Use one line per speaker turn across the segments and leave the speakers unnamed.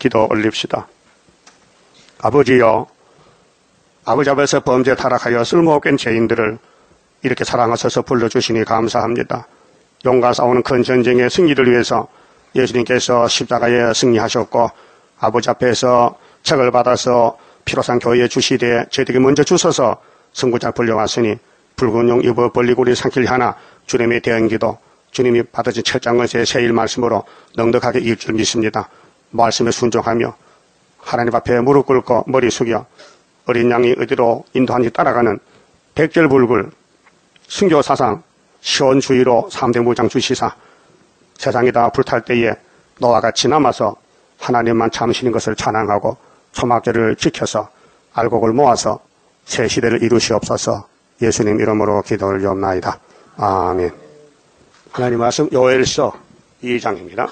기도 올립시다. 아버지여, 아버지 앞에서 범죄 타락하여 쓸모없는 죄인들을 이렇게 사랑하셔서 불러주시니 감사합니다. 용과 싸우는 큰 전쟁의 승리를 위해서 예수님께서 십자가에 승리하셨고 아버지 앞에서 책을 받아서 피로산 교회에 주시되 저에게 먼저 주셔서 선구자 불려왔으니 붉은 용 입어 벌리고리 산길 하나 주님의 대언기도 주님이 받으신 철장을 제 세일 말씀으로 넉넉하게 이길 줄 믿습니다. 말씀에 순종하며 하나님 앞에 무릎 꿇고 머리 숙여 어린 양이 어디로 인도하는지 따라가는 백절불굴 순교사상 시온주의로 3대 무장 주시사 세상이 다 불탈 때에 너와 같이 남아서 하나님만 참으시는 것을 찬양하고 초막절을 지켜서 알곡을 모아서 새 시대를 이루시옵소서. 예수님 이름으로 기도를 드리옵나이다. 아멘. 하나님 말씀 요엘서 2장입니다.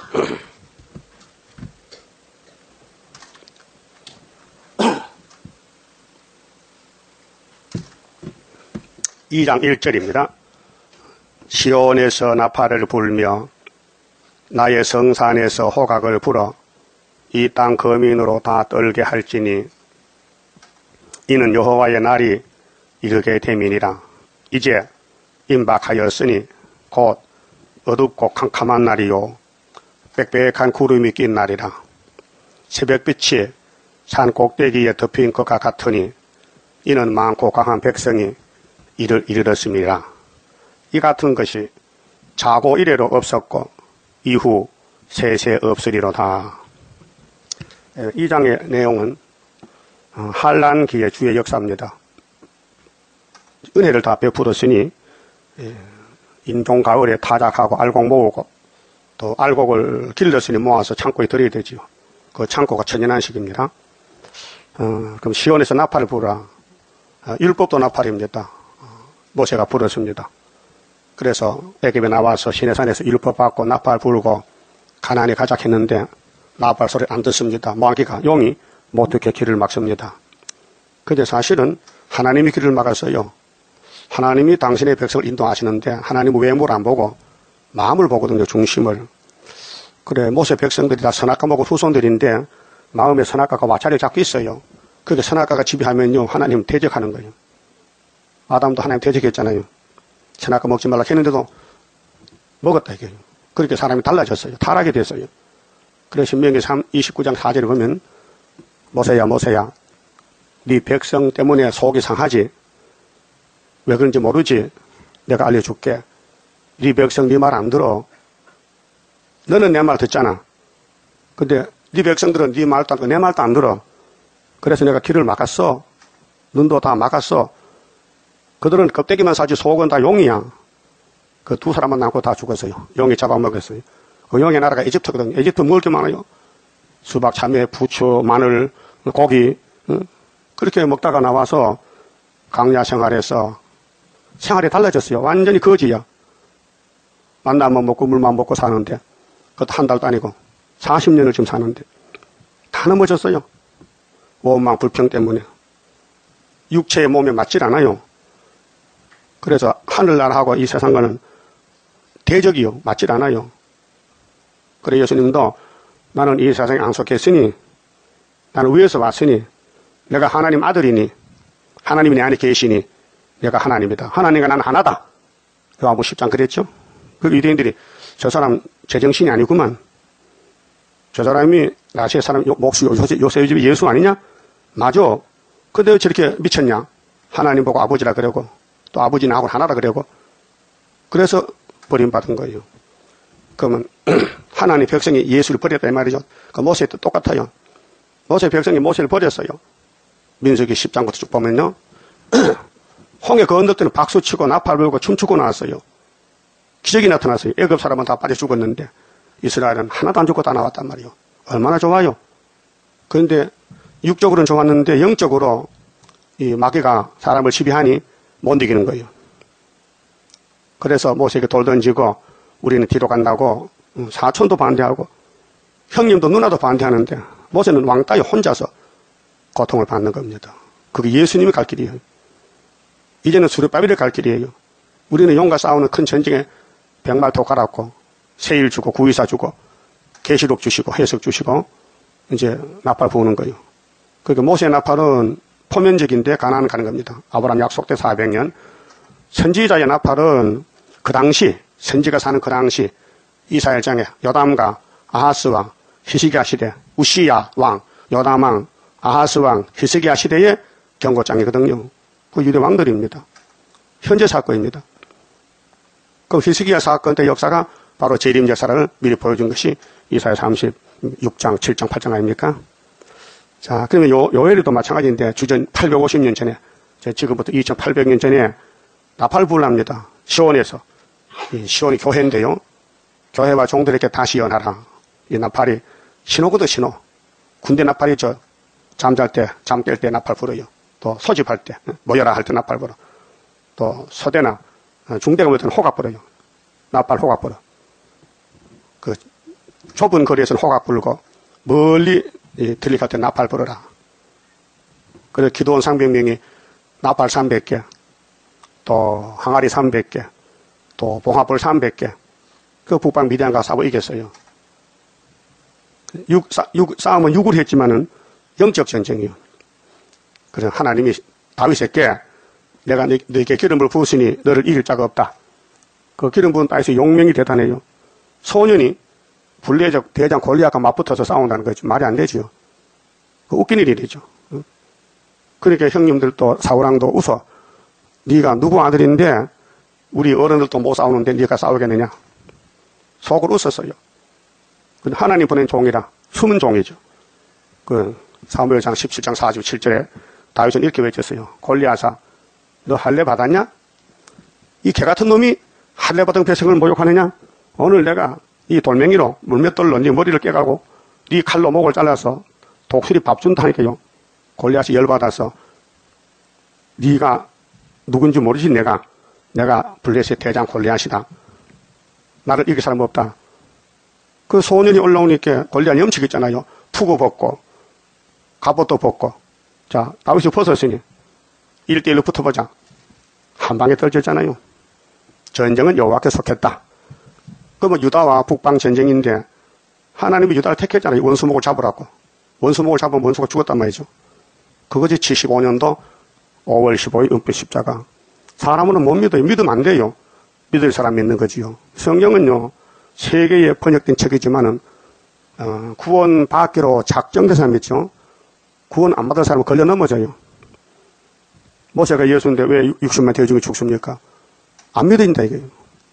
2장 1절입니다. 시온에서 나팔을 불며 나의 성산에서 호각을 불어 이 땅 거민으로 다 떨게 할지니 이는 여호와의 날이 이르게 됨이니라. 이제 임박하였으니 곧 어둡고 캄캄한 날이요 빽빽한 구름이 낀 날이라. 새벽빛이 산 꼭대기에 덮인 것과 같으니 이는 많고 강한 백성이 이를 이르렀습니다. 이 같은 것이 자고 이래로 없었고 이후 세세 없으리로다. 이 장의 내용은 한란기의 주의 역사입니다. 은혜를 다 베풀었으니 인종가을에 타작하고 알곡 모으고 또 알곡을 길렀으니 모아서 창고에 들여야 되지요. 그 창고가 천연한식입니다. 그럼 시온에서 나팔을 부르라. 율법도 나팔입니다. 모세가 불었습니다. 그래서 애굽에 나와서 시내산에서 율법 받고 나팔 부르고 가나안에 가작했는데 나팔 소리 안 듣습니다. 마귀가 용이 못 듣게 길을 막습니다. 근데 사실은 하나님이 길을 막았어요. 하나님이 당신의 백성을 인도하시는데 하나님은 외모를 안 보고 마음을 보거든요. 중심을. 그래 모세 백성들이 다 선악과 먹고 후손들인데 마음에 선악과가 와차를 잡고 있어요. 그게 선악과가 지배하면요 하나님 대적하는 거예요. 아담도 하나님 대적했잖아요. 선악과 먹지 말라 했는데도 먹었다 이게. 그렇게 사람이 달라졌어요. 타락이 됐어요. 그래서 신명기 29장 4절에 보면 모세야 네 백성 때문에 속이 상하지 왜 그런지 모르지 내가 알려줄게. 네 백성 네 말 안 들어. 너는 내 말 듣잖아. 근데 네 백성들은 네 말도 안 듣고 내 말도 안 들어. 그래서 내가 길을 막았어. 눈도 다 막았어. 그들은 껍데기만 사지 속은 다 용이야. 그 두 사람만 남고 다 죽었어요. 용이 잡아먹었어요. 그 용의 나라가 이집트거든요. 이집트 먹을 게 많아요. 수박, 참외, 부추, 마늘, 고기 그렇게 먹다가 나와서 강야 생활에서 생활이 달라졌어요. 완전히 거지야. 만나면 먹고 물만 먹고 사는데 그것도 한 달도 아니고 40년을 지금 사는데 다 넘어졌어요. 원망 불평 때문에 육체의 몸에 맞질 않아요. 그래서 하늘나라하고 이 세상과는 대적이요. 맞질 않아요. 그래 예수님도 나는 이 세상에 안 속했으니 나는 위에서 왔으니 내가 하나님 아들이니 하나님이 내 안에 계시니 내가 하나님이다. 하나님과 나는 하나다. 요한복음 10장 그랬죠. 그 유대인들이 저 사람 제정신이 아니구만. 저 사람이 나시의 사람 목수 요셉이 예수 아니냐? 맞아. 근데 왜 저렇게 미쳤냐? 하나님 보고 아버지라 그러고 또 아버지 나하고 하나라 그러고 그래서 버림받은 거예요. 그러면 하나님 백성이 예수를 버렸다 이 말이죠. 그 모세도 똑같아요. 모세 백성이 모세를 버렸어요. 민수기 10장부터 쭉 보면요. 홍해 그 언덕 때는 박수치고 나팔 불고 춤추고 나왔어요. 기적이 나타났어요. 애굽 사람은 다 빠져 죽었는데 이스라엘은 하나도 안 죽고 다 나왔단 말이에요. 얼마나 좋아요. 그런데 육적으로는 좋았는데 영적으로 이 마귀가 사람을 지배하니 못 이기는 거예요. 그래서 모세에게 돌 던지고 우리는 뒤로 간다고 사촌도 반대하고 형님도 누나도 반대하는데 모세는 왕따에 혼자서 고통을 받는 겁니다. 그게 예수님이 갈 길이에요. 이제는 수르바벨이 갈 길이에요. 우리는 용과 싸우는 큰 전쟁에 백말토 갈았고 세일 주고 구의사 주고 계시록 주시고 해석 주시고 이제 나팔 부는 거예요. 그러니까 모세의 나팔은 포면적인데 가나안 가는 겁니다. 아브라함 약속 때 400년. 선지자의 나팔은 그 당시, 선지가 사는 그 당시 이스라엘장에 요담과 아하스와 히스기야 시대, 우시야 왕, 요담 왕, 아하스 왕, 히스기야 시대의 경고장이거든요. 그 유대 왕들입니다. 현재 사건입니다. 그 히스기야 사건 때 역사가 바로 재림 역사를 미리 보여준 것이 이사야 36장, 7장, 8장 아닙니까? 자, 그러면 요엘도 마찬가지인데 주전 850년 전에, 지금부터 2800년 전에 나팔 불랍니다. 시온에서. 이 시온이 교회인데요. 교회와 종들에게 다시 연하라. 이 나팔이 신호거든, 신호. 군대 나팔이 잠잘 때, 잠 깰 때 나팔 불어요. 또 소집할 때, 모여라 할 때 나팔 불어. 또 소대나 중대가 볼 때는 호각 불어요. 나팔 호각 불어. 그 좁은 거리에서는 호각 불고 멀리 들리갈 때 나팔 불어라. 그래서 기도원 상병명이 나팔 300개, 또 항아리 300개, 또 봉화불 300개. 그 북방 미디안 가서 싸워 이겼어요. 싸움은 육을 했지만은 영적 전쟁이요. 그래서 하나님이 다윗에게 내가 너에게 기름을 부으시니 너를 이길 자가 없다. 그 기름 부은 다윗의 용명이 대단해요. 소년이 불례적 대장 골리앗과 맞붙어서 싸운다는 거죠. 말이 안 되죠. 그 웃긴 일이죠. 그러니까 형님들도 사울왕도 웃어. 네가 누구 아들인데 우리 어른들도 못 싸우는데 네가 싸우겠느냐. 속으로 웃었어요. 근데 하나님 보낸 종이라 숨은 종이죠. 그 사무엘상 17장 4절 7절에 다윗은 이렇게 외쳤어요. 골리앗아, 너 할례 받았냐? 이 개같은 놈이 할례 받은 백성을 모욕하느냐? 오늘 내가 이 돌멩이로 물맷돌로 네 머리를 깨가고 네 칼로 목을 잘라서 독수리 밥 준다니까요. 골리앗이 열받아서 네가 누군지 모르지 내가 블레셋 대장 골리앗이다. 나를 이길 사람 없다. 그 소년이 올라오니까 골리앗이 염치겠잖아요. 투구 벗고 갑옷도 벗고 자 다윗이 벗었으니 1대1로 붙어보자. 한 방에 떨어졌잖아요. 전쟁은 여호와께 속했다. 그러면 유다와 북방 전쟁인데 하나님이 유다를 택했잖아요. 원수목을 잡으라고. 원수목을 잡으면 원수가 죽었단 말이죠. 그것이 75년도 5월 15일 은빛 십자가. 사람은 못 믿어요. 믿으면 안 돼요. 믿을 사람 믿는 거지요. 성경은요. 세계에 번역된 책이지만은 구원 받기로 작정된 사람 있죠. 구원 안 받을 사람은 걸려 넘어져요. 모세가 예수인데 왜 60만 대중이 죽습니까? 안 믿어진다 이게요.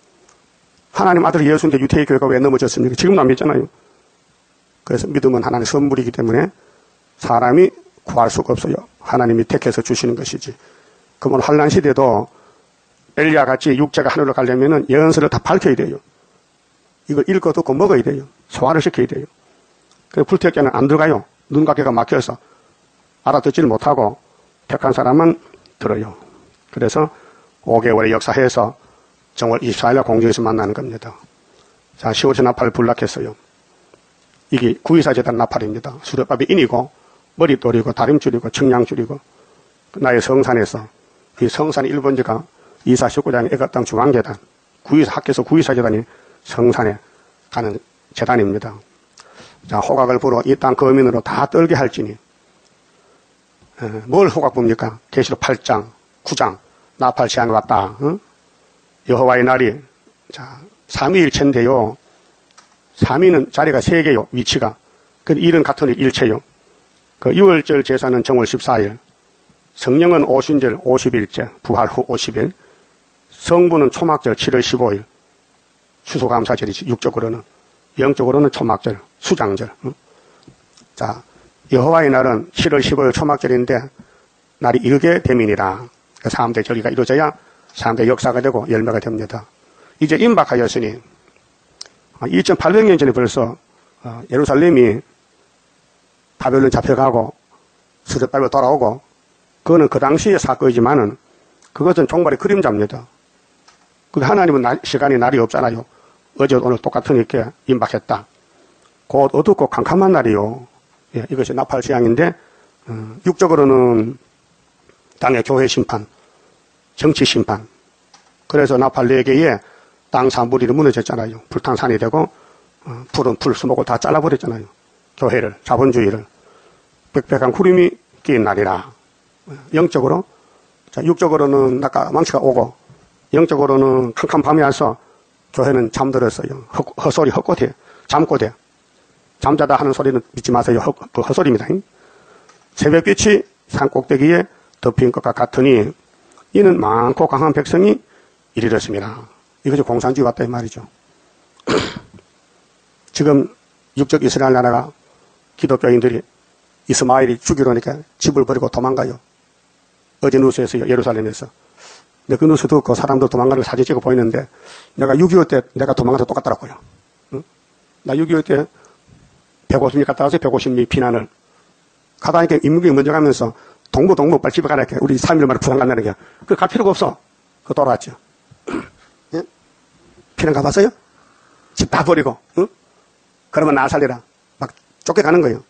하나님 아들 예수인데 유태의 교회가 왜 넘어졌습니까? 지금도 안 믿잖아요. 그래서 믿음은 하나님의 선물이기 때문에 사람이 구할 수가 없어요. 하나님이 택해서 주시는 것이지. 그러면 환난 시대도 엘리야 같이 육체가 하늘로 가려면은 예언서를 다 밝혀야 돼요. 이걸 읽어 듣고 먹어야 돼요. 소화를 시켜야 돼요. 그래서 불태께는 안 들어가요. 눈과 귀가 막혀서 알아듣지를 못하고 택한 사람은 들어요. 그래서 5개월의 역사해서 정월 24일날 공중에서 만나는 겁니다. 자, 10월에 나팔을 불락했어요. 이게 구이사제단 나팔입니다. 수렵밥이 인이고 머릿돌이고 다림줄이고 청량줄이고 나의 성산에서 이 성산의 일본지가 249장의 애가땅 중앙재단 학교에서 구이사제단이 성산에 가는 재단입니다. 자, 호각을 불어 이 땅 거민으로 다 떨게 할지니 뭘 호각 봅니까? 계시록 8장 9장 나팔 시향이 왔다. 여호와의 날이 자 3위일체인데요. 3위는 자리가 3개요. 위치가. 그 일은 같은 일체요. 그 6월절 제사는 정월 14일. 성령은 오순절 50일째. 부활 후 50일. 성부는 초막절 7월 15일. 추수감사절이지. 육적으로는. 영적으로는 초막절, 수장절. 자, 여호와의 날은 7월 15일 초막절인데 날이 일개 대민이라. 사람들의 절기가 이루어져야 사람들의 역사가 되고 열매가 됩니다. 이제 임박하였으니 2800년 전에 벌써 예루살렘이 바벨론 잡혀가고 수르바벨로 돌아오고 그거는 그 당시의 사건이지만은 그것은 종말의 그림자입니다. 그 하나님은 시간이 날이 없잖아요. 어제 오늘 똑같으니까 임박했다. 곧 어둡고 캄캄한 날이요. 예, 이것이 나팔 시향인데 육적으로는 땅의 교회 심판, 정치 심판. 그래서 나팔 4개에 땅 산부리를 무너졌잖아요. 불탕산이 되고 푸른 풀 수목을 다 잘라버렸잖아요. 교회를, 자본주의를 빽빽한 구름이 끼인 날이라. 영적으로, 자, 육적으로는 아까 망치가 오고, 영적으로는 캄캄 밤이 와서 교회는 잠들었어요. 헛소리, 헛고대, 잠꼬대. 잠자다 하는 소리는 믿지 마세요. 헛소리입니다. 새벽빛이 산꼭대기에 덮인 것과 같으니 이는 많고 강한 백성이 이르렀습니다. 이것이 공산주의 같다 이 말이죠. 지금 육적 이스라엘 나라가 기독교인들이 이스마엘이 죽이러 오니까 집을 버리고 도망가요. 어제 뉴스에서요, 예루살렘에서. 근데 그 뉴스 듣고 사람들 도망가는 사진 찍어 보이는데 내가 6.25 때 내가 도망가서 똑같더라고요. 응? 나 6.25 때 150리 갔다 와서 150리 피난을 가다니까 인문경이 먼저 가면서 동부 빨리 집에 가라. 우리 3일 만에 부산 간다는 게. 그 갈 필요가 없어. 그 돌아왔죠. 예? 피난 가봤어요? 집 다 버리고, 응? 그러면 나 살리라. 막 쫓겨가는 거예요.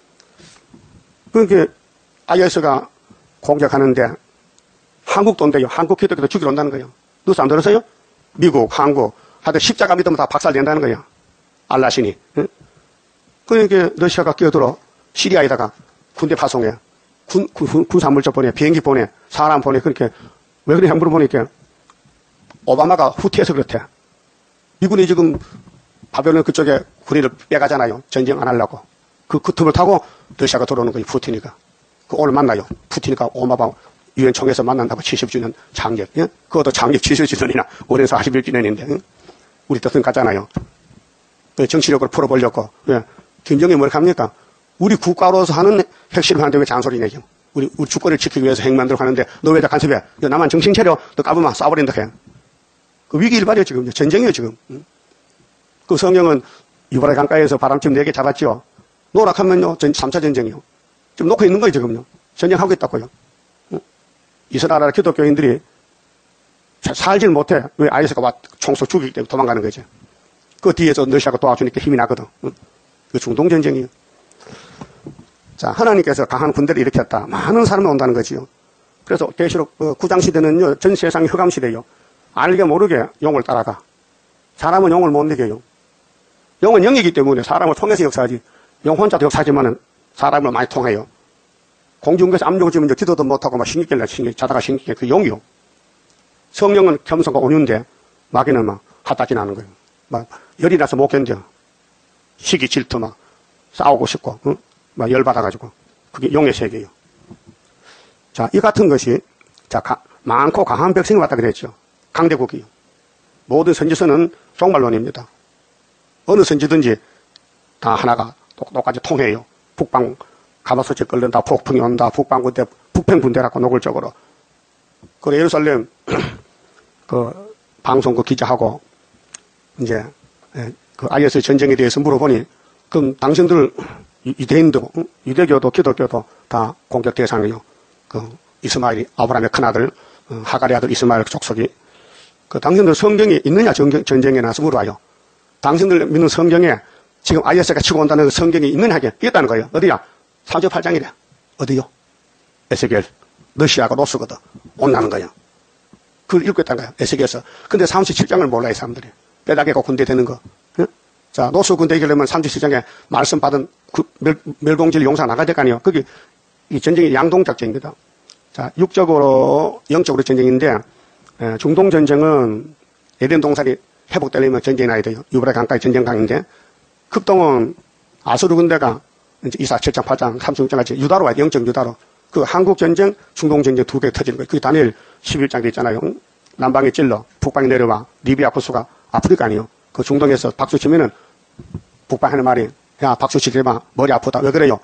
그러니까 IS가 공격하는데 한국 돈대요. 한국 기독교도 죽이러 온다는 거예요. 뉴스 안 들었어요? 미국, 한국, 하여튼 십자가 믿으면 다 박살낸다는 거예요. 알라신이. 응? 그러니까 러시아가 끼어들어 시리아에다가 군대 파송해. 군사물자 보내, 비행기 보내, 사람 보내. 그렇게 왜 그러냐 물어보니까 오바마가 후퇴해서 그렇대. 미군이 지금 바벨론 그쪽에 군인을 빼가잖아요. 전쟁 안 하려고. 그 틈을 타고 러시아가 들어오는 거예요. 푸틴이가. 오늘 만나요. 푸틴이가 오바마 유엔 총회에서 만난다고 70주년 창립. 예? 그것도 창립 70주년이나 올해서 41주년인데 예? 우리 뜻은 같잖아요. 정치력으로 풀어보려고. 예? 김정일이 뭘 합니까? 우리 국가로서 하는 핵실험을 하는데 왜 잔소리 내요? 우리 주권을 지키기 위해서 핵 만들고 하는데 너 왜 다 간섭해? 나만 정신 차려. 너 까부면 쏴버린다 해. 그 위기 일발이에요 지금. 전쟁이에요 지금. 그 성경은 유브라데 강가에서 바람팀 4개 잡았죠. 노락하면요 3차 전쟁이요. 지금 놓고 있는 거예요 지금요. 전쟁하고 있다고요. 이스라엘 기독교인들이 살질 못해. 왜 IS가 와 총쏘 죽이기 때문에 도망가는 거죠. 그 뒤에서 러시아가 도와주니까 힘이 나거든. 그 중동 전쟁이에요. 자, 하나님께서 강한 군대를 일으켰다. 많은 사람이 온다는 거지요. 그래서 계시록 9장 시대는요, 전 세상이 흑암 시대요. 알게 모르게 용을 따라가. 사람은 용을 못 이겨요. 용은 영이기 때문에 사람을 통해서 역사하지. 용 혼자도 역사하지만은 사람을 많이 통해요. 공중에서 압력을 주면 기도도 못하고 막 신기길래 자다가 신기게 그 용이요. 성령은 겸손과 온유인데 마귀는 막 핫다지 나는 거예요. 막 열이 나서 못 견뎌. 시기 질투 막 싸우고 싶고, 응? 막 열받아가지고. 그게 용의 세계예요. 자, 이 같은 것이, 자, 많고 강한 백성이 왔다 그랬죠. 강대국이요. 모든 선지서는 종말론입니다. 어느 선지든지 다 하나가 똑같이 통해요. 북방 가마솥에 끓는다, 폭풍이 온다, 북방군대, 북평군대라고 노골적으로. 그 예루살렘, 그 방송국 기자하고, 이제, 그 IS 전쟁에 대해서 물어보니, 그럼 당신들 유대인도, 유대교도, 기독교도 다 공격 대상이요. 그 이스마엘이 아브라함의 큰아들, 하갈의 아들 이스마엘 족속이. 그 당신들 성경이 있느냐 전쟁에 나서 물어봐요. 당신들 믿는 성경에 지금 IS가 치고 온다는 그 성경이 있느냐 하게 있다는 거예요. 어디야? 38장이래. 어디요? 에스겔. 러시아가 로스거든. 온다는 거예요. 그걸 읽고 있다는 거예요. 에스겔에서. 근데 37장을 몰라요, 사람들이. 빼다개고 군대 되는 거. 응? 자, 노수 군대 이기려면 37장에 말씀 받은 멸공질 용사 나가야 될 거 아니에요. 거기 이 전쟁이 양동작전입니다. 자, 육적으로, 영적으로 전쟁인데, 중동 전쟁은 에덴 동산이 회복되려면 전쟁이 나야 돼요. 유브라데 강가의 전쟁강인데, 급동은 아수르 군대가 이제 이사 7장, 8장, 36장 같이 유다로 와요. 영적 유다로. 그 한국 전쟁, 중동 전쟁 두 개 터지는 거예요. 그게 다니엘 11장에 있잖아요. 남방에 찔러, 북방에 내려와, 리비아 코스가 아프리카 아니에요. 그 중동에서 박수 치면은 북방 하는 말이, 야, 박수 치지 마. 머리 아프다. 왜 그래요?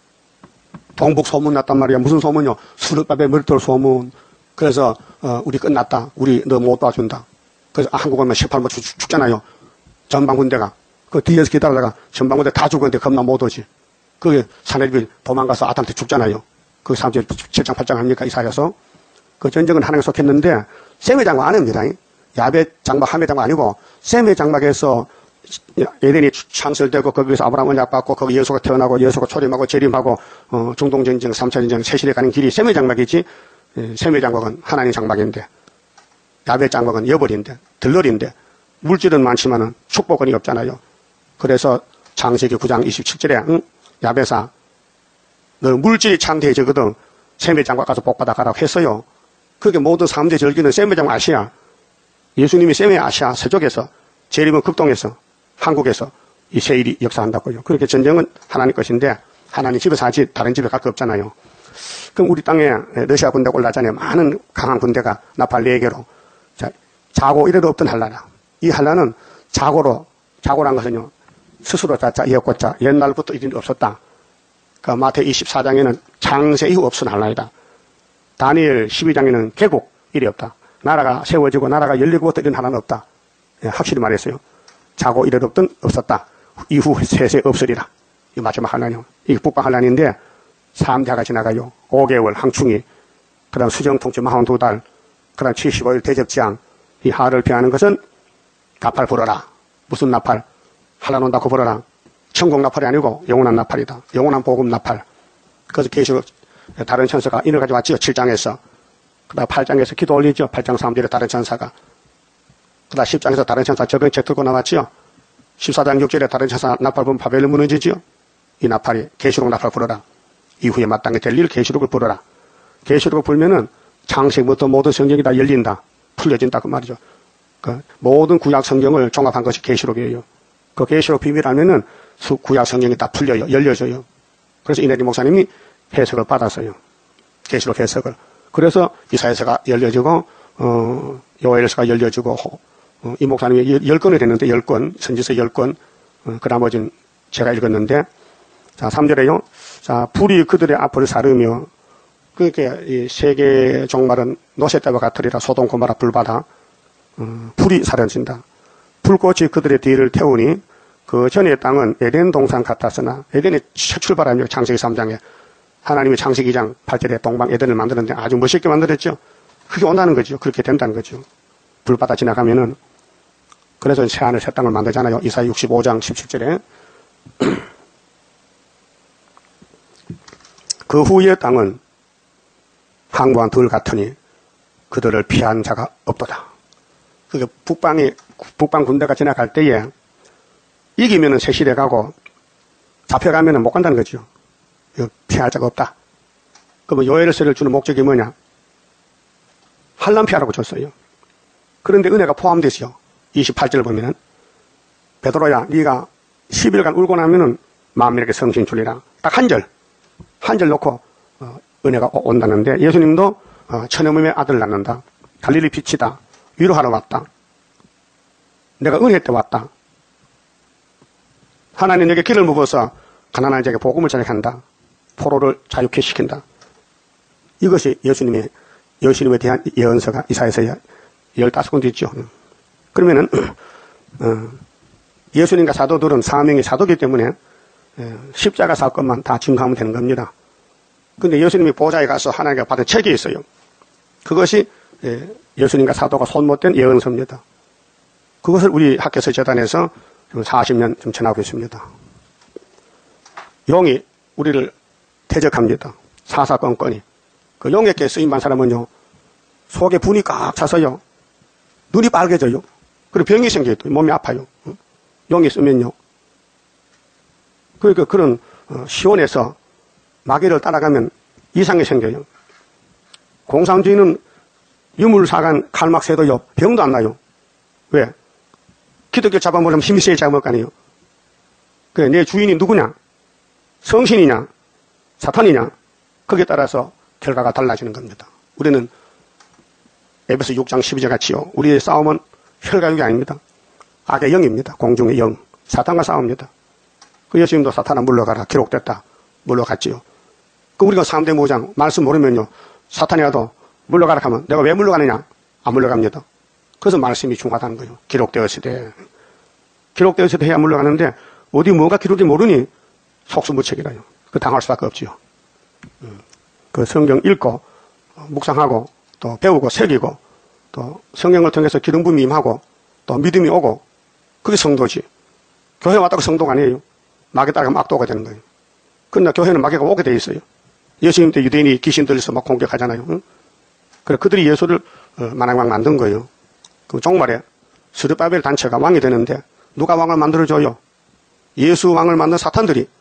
동북 소문 났단 말이야. 무슨 소문이요? 수르밥에 머리털 소문. 그래서, 우리 끝났다. 우리 너 못 도와준다. 그래서 한국 오면 18만 죽잖아요. 전방군대가. 그 뒤에서 기다리다가 전방군대 다 죽었는데 겁나 못 오지. 그게 사내립이 도망가서 아담한테 죽잖아요. 그 37장, 8장 합니까? 이사야서. 그 전쟁은 하나님께 속했는데, 셈의 장막 아닙니다. 야베 장막, 하메 장막 아니고, 셈의 장막에서 에덴이 창설되고, 거기서 아브라함 언약받고, 거기 예수가 태어나고, 예수가 초림하고, 재림하고, 중동전쟁, 3차 전쟁, 세실에 가는 길이 셈의 장막이지, 셈의 장막은 하나님 장막인데, 야베 장막은 여벌인데, 들러리인데, 물질은 많지만은 축복은 없잖아요. 그래서 창세기 9장 27절에, 야베사, 너 물질이 창대해지거든 셈의 장과 가서 복받아 가라고 했어요. 그게 모든 3대 절기는 셈의 장 아시아, 예수님이 셈의 아시아 서쪽에서 재림은 극동에서 한국에서 이 세일이 역사한다고요. 그렇게 전쟁은 하나님 것인데 하나님 집에서 하지 다른 집에 갈 거 없잖아요. 그럼 우리 땅에 러시아 군대가 올라잖아요. 많은 강한 군대가 나팔 4개로. 자, 자고 이래도 없던 한나라. 이 한나는 자고란 것은요, 스스로 자자, 이었고자, 옛날부터 일이 없었다. 그 마태 24장에는 창세 이후 없은 한나이다. 다니엘 12장에는 개국 일이 없다. 나라가 세워지고 나라가 열리고부터 이런 하나는 없다. 예, 확실히 말했어요. 자고 이래도 없었다. 이후 세세 없으리라. 이 마지막 한나요. 이게 북방 한란인데 3대가 지나가요. 5개월 항충이, 그 다음 수정통치 42달, 그 다음 75일 대접지향. 이 하를 피하는 것은 나팔 불어라. 무슨 나팔? 한란 온다고 불어라. 천국 나팔이 아니고 영원한 나팔이다. 영원한 복음 나팔. 그래서 계시록 다른 천사가 인을 가져왔지요. 7장에서. 그 다음 8장에서 기도 올리죠. 8장 3절에 다른 천사가. 그 다음 10장에서 다른 천사 저병책 들고 나왔지요. 14장 6절에 다른 천사 나팔 부면 바벨론 무너지지요. 이 나팔이 계시록 나팔 불어라. 이후에 마땅히 될 일 계시록을 불어라. 계시록을 불면은 창세부터 모든 성경이 다 열린다. 풀려진다 그 말이죠. 그 모든 구약 성경을 종합한 것이 계시록이에요. 그 계시록 비밀 알면은 구약 성경이 다 풀려요. 열려져요. 그래서 이내리 목사님이 해석을 받았어요. 계시록 해석을. 그래서 이사야서가 열려지고 요엘서가 열려지고 이 목사님이 10권을 했는데 10권, 선지서 10권, 그 나머지는 제가 읽었는데, 자, 3절에요. 자, 불이 그들의 앞을 사르며, 그러니까 이 세계 종말은 노새떼와 같으리라. 소돔 고모라 불바다. 불이 사려진다. 불꽃이 그들의 뒤를 태우니 그 전의 땅은 에덴 동산 같았으나, 에덴이 출발하며 창세기 3장에 하나님이 창세기 2장 8절에 동방 에덴을 만드는데 아주 멋있게 만들었죠. 그게 온다는 거죠. 그렇게 된다는 거죠. 불바다 지나가면은. 그래서 새하늘 새 땅을 만들잖아요. 이사야 65장 17절에. 그 후의 땅은 항구한 들 같으니 그들을 피한 자가 없도다. 그게 북방 군대가 지나갈 때에 이기면은 새 시대 가고 잡혀가면은 못 간다는 거죠. 피할 자가 없다. 그러면 요엘서를 주는 목적이 뭐냐? 환난 피하라고 줬어요. 그런데 은혜가 포함되지요. 28절을 보면은 베드로야 네가 10일간 울고 나면은 만민에게 성신 주리라. 딱 한 절 놓고 은혜가 온다는데 예수님도 천여몸의 아들 낳는다. 갈릴리 빛이다. 위로하러 왔다. 내가 은혜 때 왔다. 하나님 내게 길을 먹어서 가난한 자에게 복음을 전해간다. 포로를 자유케 시킨다. 이것이 예수님에 대한 예언서가 이사야서에 15군데 있죠. 그러면은 예수님과 사도들은 사명이 사도이기 때문에 십자가 사건만 다 증거하면 되는 겁니다. 근데 예수님이 보좌에 가서 하나님께 받은 책이 있어요. 그것이 예수님과 사도가 손못된 예언서입니다. 그것을 우리 학교에서 재단에서 40년 좀 전하고 있습니다. 용이 우리를 대적합니다. 사사건건이. 그 용에게 쓰임받은 사람은요, 속에 분이 꽉 차서요, 눈이 빨개져요. 그리고 병이 생겨요. 몸이 아파요. 용이 쓰면요. 그러니까 그런 시온에서 마귀를 따라가면 이상이 생겨요. 공산주의는 유물사간 칼막새도요, 병도 안 나요. 왜? 기독교 잡아먹으면 힘이 세게 잡아먹을 거 아니에요. 그래, 내 주인이 누구냐? 성신이냐? 사탄이냐? 거기에 따라서 결과가 달라지는 겁니다. 우리는 에베소 6장 12절 같이요. 우리의 싸움은 혈과육이 아닙니다. 악의 영입니다. 공중의 영. 사탄과 싸웁니다. 그 예수님도 사탄아 물러가라. 기록됐다. 물러갔지요. 그 우리가 3대 모장 말씀 모르면요. 사탄이라도 물러가라 하면 내가 왜 물러가느냐? 안 물러갑니다. 그래서 말씀이 중요하다는 거예요. 기록되었을 때. 기록되었을 때 해야 물러가는데 어디 뭐가 기록이 모르니 속수무책이라요. 그 당할 수밖에 없지요. 그 성경 읽고 묵상하고 또 배우고 새기고 또 성경을 통해서 기름 부음이 임하고 또 믿음이 오고 그게 성도지. 교회 왔다고 성도가 아니에요. 마귀 따라가면 악도가 되는 거예요. 그러나 교회는 마귀가 오게 돼 있어요. 예수님 때 유대인이 귀신 들려서 막 공격하잖아요. 응? 그래 그들이 예수를 만왕왕 만든 거예요. 그 종말에 스룹바벨 단체가 왕이 되는데 누가 왕을 만들어줘요? 예수 왕을 만든 사탄들이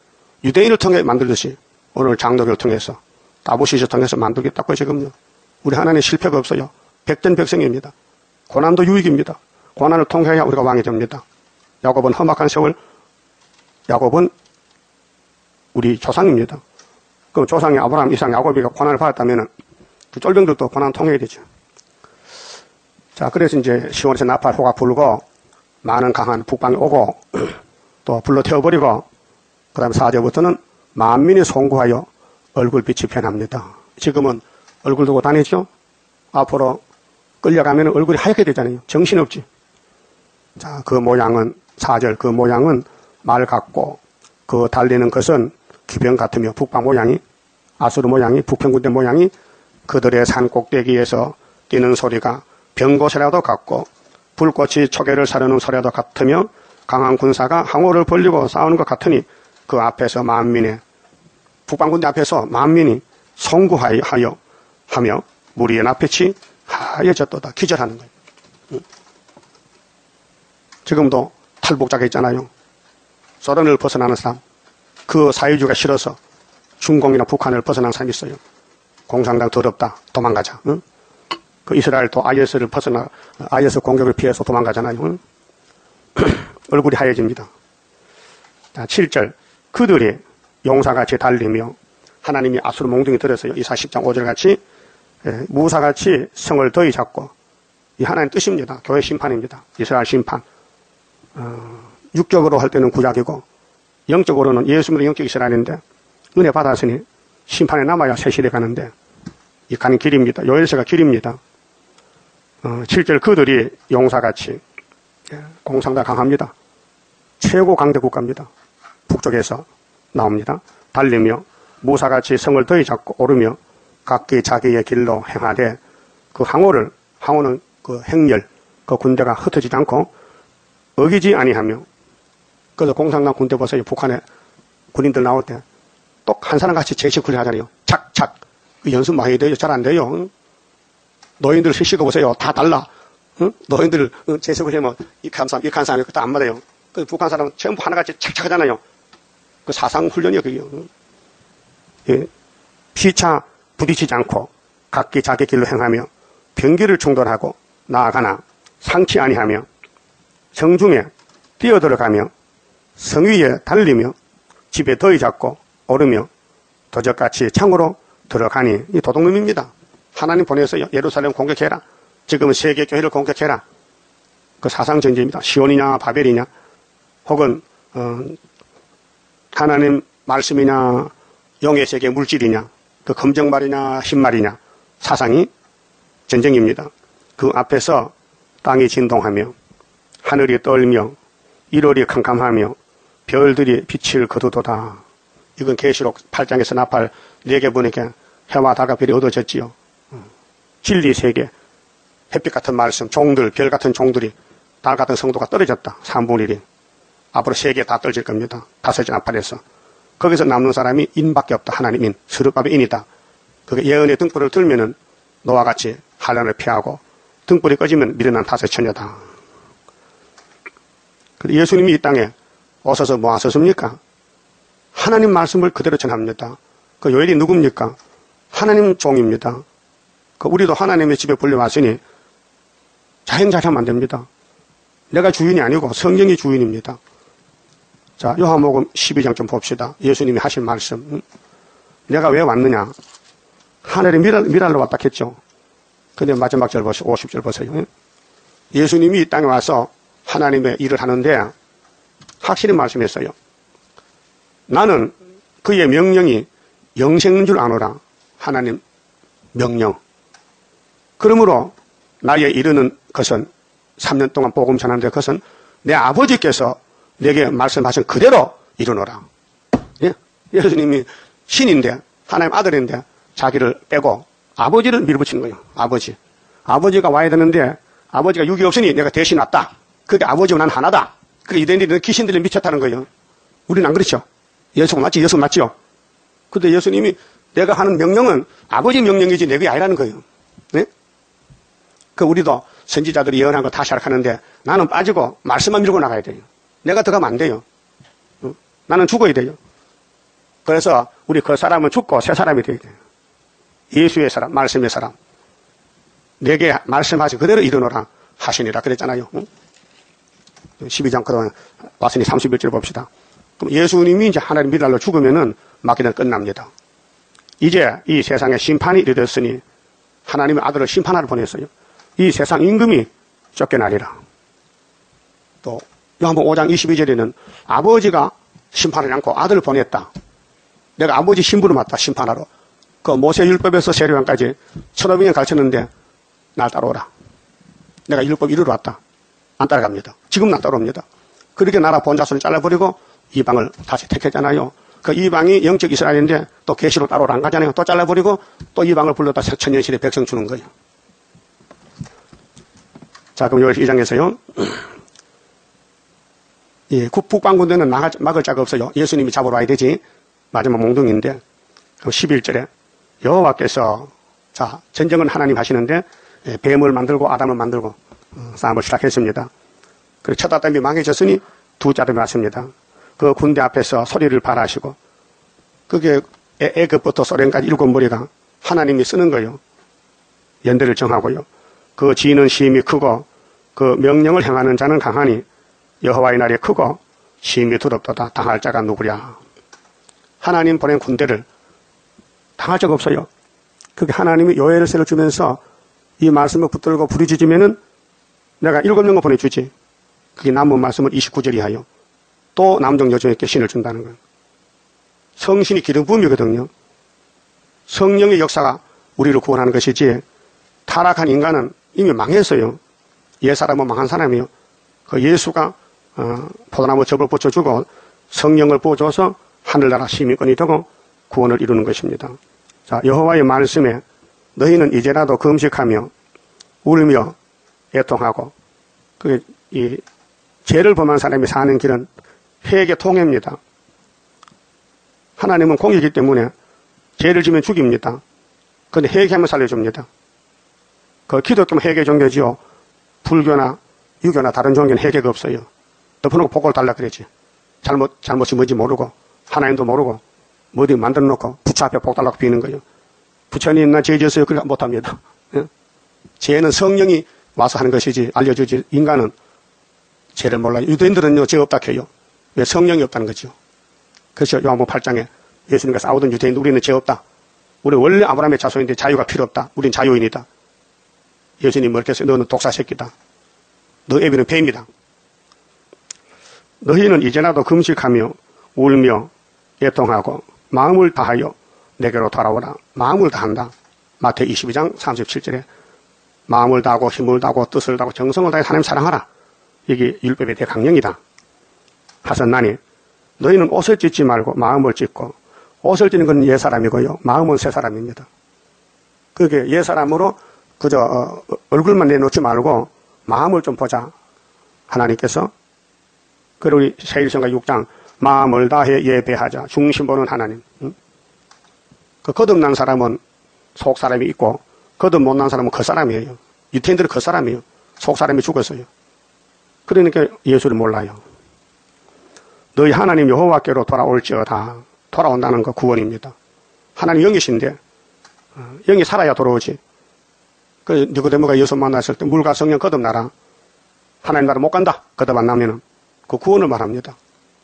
유대인을 통해 만들듯이 오늘 장로교를 통해서 다보시를 통해서 만들겠다고 지금요. 우리 하나님 실패가 없어요. 백전백승입니다. 고난도 유익입니다. 고난을 통해야 우리가 왕이 됩니다. 야곱은 험악한 세월, 야곱은 우리 조상입니다. 그럼 조상이 아브라함, 이삭, 야곱이가 고난을 받았다면 그 쫄병들도 고난 통해야 되죠. 자, 그래서 이제 시온에서 나팔 호가 불고 많은 강한 북방이 오고 또 불로 태워버리고 그 다음에 4절부터는 만민이 송구하여 얼굴빛이 변합니다. 지금은 얼굴 두고 다니죠. 앞으로 끌려가면 얼굴이 하얗게 되잖아요. 정신없지. 자, 그 모양은 4절 그 모양은 말 같고 그 달리는 것은 기병 같으며 북방 모양이 아수르 모양이 북평군대 모양이 그들의 산 꼭대기에서 뛰는 소리가 병고소리라도 같고 불꽃이 초계를 사르는 소리라도 같으며 강한 군사가 항호를 벌리고 싸우는 것 같으니 그 앞에서 만민의 북방군대 앞에서 만민이 송구하여 하며 무리의 낯빛이 하얘졌도다. 기절하는 거예요. 지금도 탈북자가 있잖아요. 소련을 벗어나는 사람, 그 사회주의가 싫어서 중공이나 북한을 벗어난 사람이 있어요. 공산당 더럽다, 도망가자. 응? 그 이스라엘도 IS를 벗어나, IS 공격을 피해서 도망가잖아요. 응? 얼굴이 하얘집니다. 자, 7절. 그들이 용사같이 달리며 하나님이 아수르 몽둥이 들어서요. 이사 10장 5절 같이 무사같이 성을 더이 잡고 이 하나님 뜻입니다. 교회 심판입니다. 이스라엘 심판. 육적으로 할 때는 구약이고 영적으로는 예수님의 영적 이스라엘인데 은혜 받았으니 심판에 남아야 새 시대 가는데 이 가는 길입니다. 요엘서가 길입니다. 7절 그들이 용사같이 공상가 강합니다. 최고 강대 국가입니다. 북쪽에서 나옵니다. 달리며 무사같이 성을 더이 잡고 오르며 각기 자기의 길로 행하되 그 항호는 그 행렬 그 군대가 흩어지지 않고 어기지 아니하며 그래서 공산당 군대 보세요. 북한에 군인들 나올 때 똑 한 사람 같이 제식훈련 하잖아요. 착착 그 연습 많이 돼요. 잘 안 돼요. 노인들 실시고 보세요. 다 달라. 노인들 제식훈련하면 이칸 사람 그것도 안 맞아요. 그 북한 사람은 전부 하나같이 착착 하잖아요. 그 사상훈련이요. 그게요. 예. 피차 부딪히지 않고 각기 자기 길로 행하며 병기를 충돌하고 나아가나 상치 아니하며 성중에 뛰어들어가며 성 위에 달리며 집에 더위 잡고 오르며 도적같이 창으로 들어가니 이 도둑놈입니다. 하나님 보내서 예루살렘 공격해라. 지금은 세계 교회를 공격해라. 그 사상전쟁입니다. 시온이냐 바벨이냐 혹은 하나님 말씀이냐 영의 세계 물질이냐 그 검정말이냐 흰말이냐 사상이 전쟁입니다. 그 앞에서 땅이 진동하며 하늘이 떨며 1월이 캄캄하며 별들이 빛을 거두도다. 이건 계시록 8장에서 나팔 4개 보니까 해와 달과 별이 얻어졌지요. 진리 세계, 햇빛 같은 말씀, 종들, 별 같은 종들이 달 같은 성도가 떨어졌다. 3분의 1이. 앞으로 3개 다 떨어질 겁니다. 5째 나팔에서. 거기서 남는 사람이 인밖에 없다. 하나님 인, 스룹밥의 인이다. 그게 예언의 등불을 들면은 노아 같이 환란을 피하고 등불이 꺼지면 미련한 5 처녀다. 예수님이 이 땅에 오셔서 뭐 하셨습니까? 하나님 말씀을 그대로 전합니다. 그 요엘이 누굽니까? 하나님 종입니다. 그 우리도 하나님의 집에 불려왔으니 자행자하면 안 됩니다. 내가 주인이 아니고 성령이 주인입니다. 자, 요한복음 12장 좀 봅시다. 예수님이 하신 말씀. 내가 왜 왔느냐? 하늘에 미랄로 왔다 했죠. 근데 마지막 절 보세요. 50절 보세요. 예수님이 이 땅에 와서 하나님의 일을 하는데 확실히 말씀했어요. 나는 그의 명령이 영생인 줄 아노라. 하나님 명령. 그러므로 나의 이르는 것은 3년 동안 복음 전하는데 그것은 내 아버지께서 내게 말씀하신 그대로 이루노라. 예? 예수님이 신인데 하나님 아들인데 자기를 빼고 아버지를 밀어붙이는 거예요. 아버지. 아버지가 와야 되는데 아버지가 육이 없으니 내가 대신 왔다. 그게 아버지와 난 하나다. 그게 이들이 귀신들이 미쳤다는 거예요. 우리는 안 그렇죠. 예수가 맞지? 예수 맞죠? 근데 예수님이 내가 하는 명령은 아버지 명령이지 내가 아니라는 거예요. 네? 그 우리도 선지자들이 예언한 거 다 시작하는데 나는 빠지고 말씀만 밀고 나가야 돼요. 내가 들어가면 안 돼요. 나는 죽어야 돼요. 그래서 우리 그 사람은 죽고 새 사람이 되게 돼요. 예수의 사람, 말씀의 사람. 내게 말씀하신 그대로 이루노라 하시니라 그랬잖아요. 12장 그동안 왔으니 31절 봅시다. 그럼 예수님이 이제 하나님 믿날로 죽으면은 마귀는 끝납니다. 이제 이 세상에 심판이 이르렀으니 하나님의 아들을 심판하러 보냈어요. 이 세상 임금이 쫓겨나리라. 또 요한복음 5장 22절에는 아버지가 심판하지 않고 아들을 보냈다. 내가 아버지 신부를 맡다 심판하러. 그 모세율법에서 세례관까지 1500년 가르쳤는데 날 따라오라. 내가 율법 이루러 왔다. 안 따라갑니다. 지금 날 따라옵니다. 그렇게 나라 본자손을 잘라버리고 이방을 다시 택했잖아요. 그 이방이 영적 이스라엘인데 또 계시로 따라오라 안 가잖아요. 또 잘라버리고 또 이방을 불렀다 천년시대 백성 주는 거예요. 자, 그럼 여기 2장에서요. 예, 북방군대는 막을 자가 없어요. 예수님이 잡으러 와야 되지. 마지막 몽둥이인데. 그럼 11절에 여호와께서 자, 전쟁은 하나님 하시는데 뱀을 만들고 아담을 만들고 싸움을 시작했습니다. 그리고 첫 아담이 망해졌으니 두 아담이 왔습니다. 그 군대 앞에서 소리를 발하시고 그게 애굽부터 소련까지 7무리가 하나님이 쓰는 거예요. 연대를 정하고요. 그 지는 힘이 크고 그 명령을 행하는 자는 강하니 여호와의 날이 크고 힘이 두렵도다. 당할 자가 누구랴. 하나님 보낸 군대를 당할 자가 없어요. 그게 하나님이 요엘서를 주면서 이 말씀을 붙들고 부르짖으면은 내가 7명을 보내주지. 그게 남은 말씀을 29절이 하여 또 남종 여종에게 신을 준다는 거예요. 성신이 기름 부음이거든요. 성령의 역사가 우리를 구원하는 것이지 타락한 인간은 이미 망했어요. 옛사람은 망한 사람이에요. 그 예수가 포도나무 접을 붙여주고 성령을 부어줘서 하늘나라 시민권이 되고 구원을 이루는 것입니다. 자, 여호와의 말씀에 너희는 이제라도 금식하며 울며 애통하고 이 죄를 범한 사람이 사는 길은 회개 통해입니다. 하나님은 공이기 때문에 죄를 지면 죽입니다. 그런데 회개하면 살려줍니다. 그 기독교는 회개 종교지요. 불교나 유교나 다른 종교는 회개가 없어요. 덮어놓고 복을 달라 그러지. 잘못이 뭔지 모르고 하나님도 모르고 뭐든 만들어 놓고 부처 앞에 복 달라고 비는 거예요. 부처님 나 죄 지었어요. 그러니까 못합니다. 예? 죄는 성령이 와서 하는 것이지 알려주지 인간은 죄를 몰라요. 유대인들은요 죄 없다 해요. 왜? 성령이 없다는 거죠. 그래서 요한복음 8장에 예수님과 싸우던 유대인 우리는 죄 없다. 우리 원래 아브라함의 자손인데 자유가 필요 없다. 우린 자유인이다. 예수님 그렇게 해서 너는 독사 새끼다. 너 애비는 뱀이다. 너희는 이제라도 금식하며 울며 애통하고 마음을 다하여 내게로 돌아오라. 마음을 다한다. 마태복음 22장 37절에 마음을 다하고 힘을 다하고 뜻을 다하고 정성을 다해 하나님 사랑하라. 이게 율법의 대강령이다. 하셨나니 너희는 옷을 찢지 말고 마음을 찢고 옷을 찢는 건 옛사람이고요. 마음은 새사람입니다. 그게 옛사람으로 그저 얼굴만 내놓지 말고 마음을 좀 보자. 하나님께서 그리고 우리 세일성가 6장 마음을 다해 예배하자. 중심 보는 하나님. 그 거듭난 사람은 속 사람이 있고 거듭 못난 사람은 겉사람이에요. 유태인들은 겉사람이에요. 속 사람이 죽었어요. 그러니까 예수를 몰라요. 너희 하나님 여호와께로 돌아올지어다. 돌아온다는 거 구원입니다. 하나님 영이신데 영이 살아야 돌아오지. 그 니고데모가 예수 만났을 때 물과 성령 거듭나라. 하나님 나라 못 간다. 거듭 안 나면은 그 구원을 말합니다.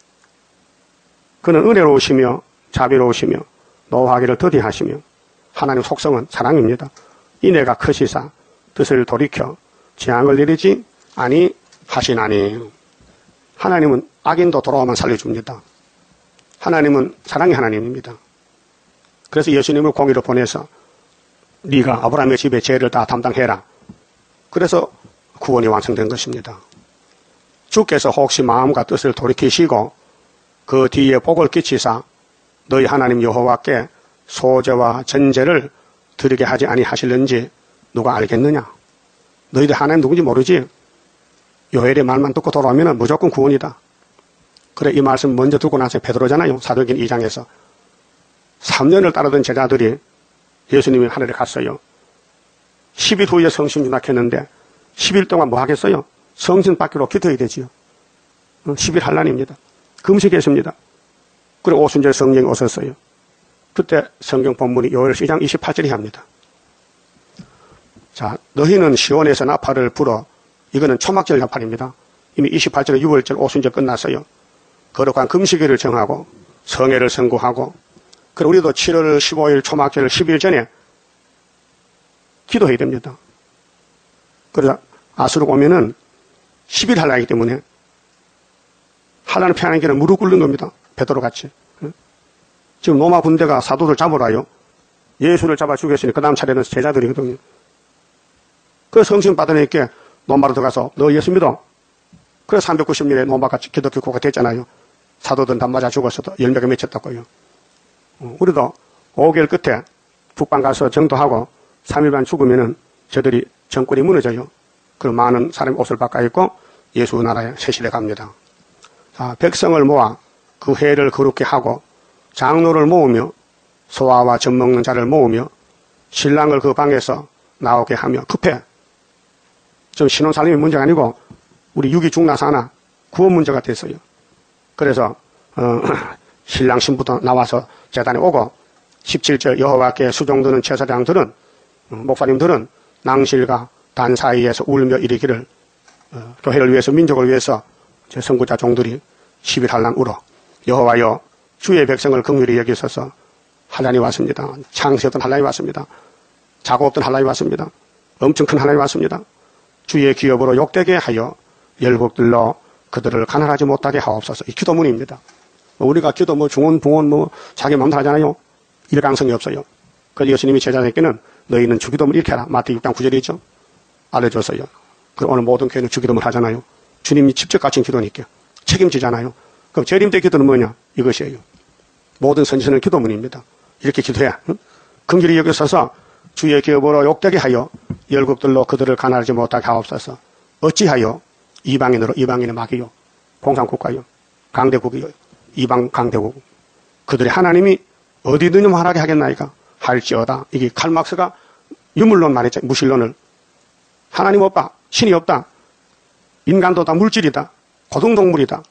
그는 은혜로우시며 자비로우시며 노하기를 더디하시며 하나님 속성은 사랑입니다. 이내가 크시사 뜻을 돌이켜 재앙을 내리지 아니하시나니. 하나님은 악인도 돌아오면 살려줍니다. 하나님은 사랑의 하나님입니다. 그래서 예수님을 공의로 보내서 네가 아브라함의 집에 죄를 다 담당해라. 그래서 구원이 완성된 것입니다. 주께서 혹시 마음과 뜻을 돌이키시고 그 뒤에 복을 끼치사 너희 하나님 여호와께 소제와 전제를 드리게 하지 아니하실는지 누가 알겠느냐? 너희들 하나님 누군지 모르지? 요엘의 말만 듣고 돌아오면 무조건 구원이다. 그래 이 말씀 먼저 듣고 나서 베드로잖아요. 사도행전 2장에서 3년을 따르던 제자들이 예수님이 하늘에 갔어요. 10일 후에 성신 윤학했는데 10일 동안 뭐 하겠어요? 성신 받기로 기도해야 되지요. 10일 한란입니다. 금식했습니다. 그리고 오순절 성령이 오셨어요. 그때 성경 본문이 요엘 12장 28절이 합니다. 자, 너희는 시온에서 나팔을 불어. 이거는 초막절 나팔입니다. 이미 28절에 6월절 오순절 끝났어요. 거룩한 금식일을 정하고 성회를 선고하고, 그리고 우리도 7월 15일 초막절 10일 전에 기도해야 됩니다. 그래서 아수르 오면은 10일 할라이기 때문에 하나님 피하는 길은 무릎 꿇는 겁니다. 베드로 같이. 지금 로마 군대가 사도들 잡으라요. 예수를 잡아 죽였으니 그 다음 차례는 제자들이거든요. 그 성신 받으니까 로마로 들어가서 너 예수 믿어. 그래서 390년에 로마가 기독교 국가 됐잖아요. 사도들은 다 맞아 죽었어도 열매가 맺혔다고요. 우리도 5개월 끝에 북방 가서 정도하고 3일만 죽으면은 저들이 정권이 무너져요. 그럼 많은 사람이 옷을 바꿔 입고 예수 나라에 세실해 갑니다. 자, 백성을 모아 그 회를 거룩게 하고 장로를 모으며 소아와 젖 먹는 자를 모으며 신랑을 그 방에서 나오게 하며 급해. 좀 신혼살림이 문제가 아니고 우리 육이 죽나 사나 구원 문제가 됐어요. 그래서 신랑 신부도 나와서 제단에 오고 17절 여호와께 수종드는 제사장들은 목사님들은 낭실과 단 사이에서 울며 이르기를 교회를 위해서 민족을 위해서 제 선구자 종들이 10일 할랑 울어. 여호와여 주의 백성을 긍휼히 여기소서. 환란이 왔습니다. 창세였던 환란이 왔습니다. 자고 없던 환란이 왔습니다. 엄청 큰 환란이 왔습니다. 주의 기업으로 욕되게 하여 열국들로 그들을 가난하지 못하게 하옵소서. 이 기도문입니다. 우리가 기도 중원, 붕원 자기 마음대로 하잖아요. 일관성이 없어요. 그래서 예수님이 제자들에게는 너희는 주기도문 이렇게 하라. 마태 6장 9절이죠. 알려줬어요. 그럼 오늘 모든 교회는 주기도문 하잖아요. 주님이 직접 가르친 기도니까 책임지잖아요. 그럼 재림때 기도는 뭐냐? 이것이에요. 모든 선지서는 기도문입니다. 이렇게 기도해. 긍휼히 여기소서. 주의 기업으로 욕되게 하여 열국들로 그들을 가난하지 못하게 하옵소서. 어찌하여 이방인은 막이요. 공산국가요. 강대국이요. 이방 강대국. 그들의 하나님이 어디 능력하게 하겠나이까? 할지어다. 이게 칼막스가 유물론 말했죠. 무신론을. 하나님 없다. 신이 없다. 인간도 다 물질이다. 고등동물이다.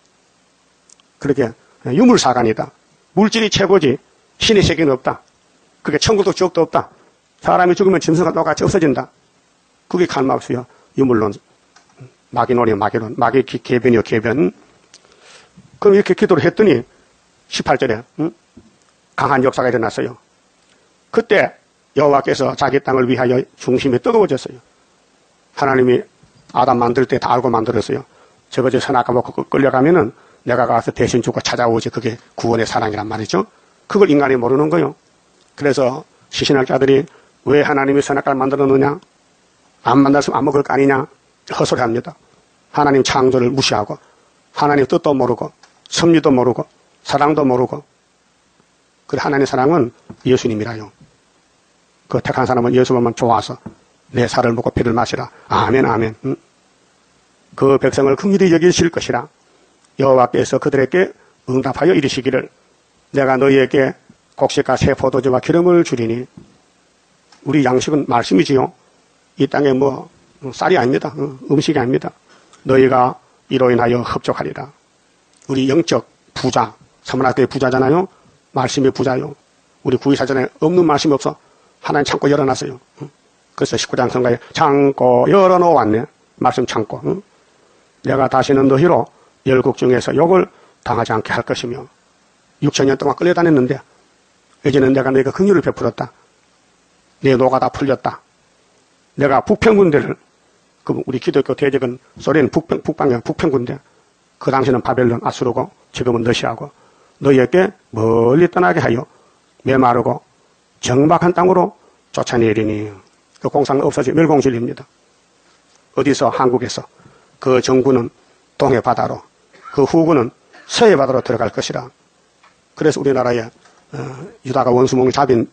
그렇게 유물사관이다. 물질이 최고지 신의 세계는 없다. 그게 천국도 지옥도 없다. 사람이 죽으면 짐승과 똑같이 없어진다. 그게 칼막스요. 유물론. 마귀론이요. 마귀 개변이요. 개변. 그럼 이렇게 기도를 했더니 18절에 강한 역사가 일어났어요. 그때 여호와께서 자기 땅을 위하여 중심이 뜨거워졌어요. 하나님이 아담 만들 때 다 알고 만들었어요. 저번에 선악과 먹고 끌려가면은 내가 가서 대신 죽고 찾아오지. 그게 구원의 사랑이란 말이죠. 그걸 인간이 모르는 거요. 그래서 시신학자들이 왜 하나님이 선악과를 만들었느냐? 안 만들었으면 안 먹을 거 아니냐? 헛소리합니다. 하나님 창조를 무시하고 하나님 뜻도 모르고 섭리도 모르고 사랑도 모르고. 그래 하나님의 사랑은 예수님이라요. 그 택한 사람은 예수만 좋아서 내 살을 먹고 피를 마시라. 아멘 아멘. 그 백성을 긍휼히 여기실 것이라. 여호와께서 그들에게 응답하여 이르시기를 내가 너희에게 곡식과 새 포도주와 기름을 주리니. 우리 양식은 말씀이지요. 이 땅에 쌀이 아닙니다. 음식이 아닙니다. 너희가 이로 인하여 흡족하리라. 우리 영적 부자, 사문학교의 부자잖아요. 말씀이 부자요. 우리 구의사전에 없는 말씀이 없어. 하나님 창고 열어놨어요. 그래서 19장 성가에 창고 열어놓았네. 말씀 창고. 내가 다시는 너희로 열국 중에서 욕을 당하지 않게 할 것이며 6,000년 동안 끌려다녔는데 이제는 내가 너희가 긍휼을 베풀었다. 내 노가 다 풀렸다. 내가 북평군대를, 그 우리 기독교 대적은 소련 북방이야. 북평군대. 그 당시는 바벨론 아수르고 지금은 러시아고 너희에게 멀리 떠나게 하여 메마르고 정박한 땅으로 쫓아내리니. 그 공산은 없어지 멸공진리입니다. 어디서? 한국에서. 그 정부는 동해 바다로, 그 후군은 서해 바다로 들어갈 것이라. 그래서 우리나라에 유다가 원수목을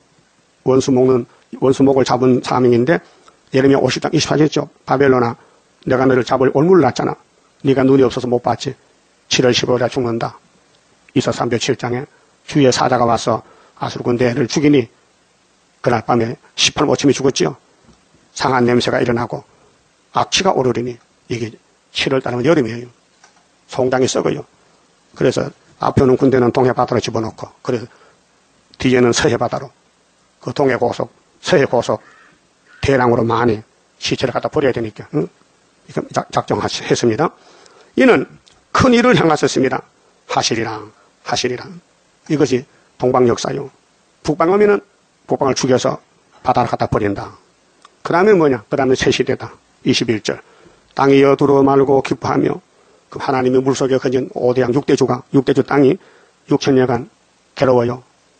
잡은 사명인데 예레미야 50장 24절이죠. 바벨론아 내가 너를 잡을 올무를 놨잖아. 네가 눈이 없어서 못 봤지. 7월 15일에 죽는다. 이사 307장에 주의 사자가 와서 아수르 군대를 죽이니 그날 밤에 18모침이 죽었지요. 상한 냄새가 일어나고 악취가 오르리니. 이게 7월 달은 여름이에요. 송장이 썩어요. 그래서 앞에 오는 군대는 동해 바다로 집어넣고, 그래서 뒤에는 서해 바다로, 그 동해 고속, 서해 고속, 대량으로 많이 시체를 갖다 버려야 되니까, 작정했습니다. 이는 큰 일을 향하셨습니다. 하시리라. 이것이 동방 역사요. 북방 오면은 북방을 죽여서 바다를 갖다 버린다. 그 다음에 뭐냐? 그 다음에 새 시대다. 21절. 땅이 여두루 말고 기뻐하며 그 하나님의 물속에 거진 5대양 6대주 땅이 6천여간 괴로워요.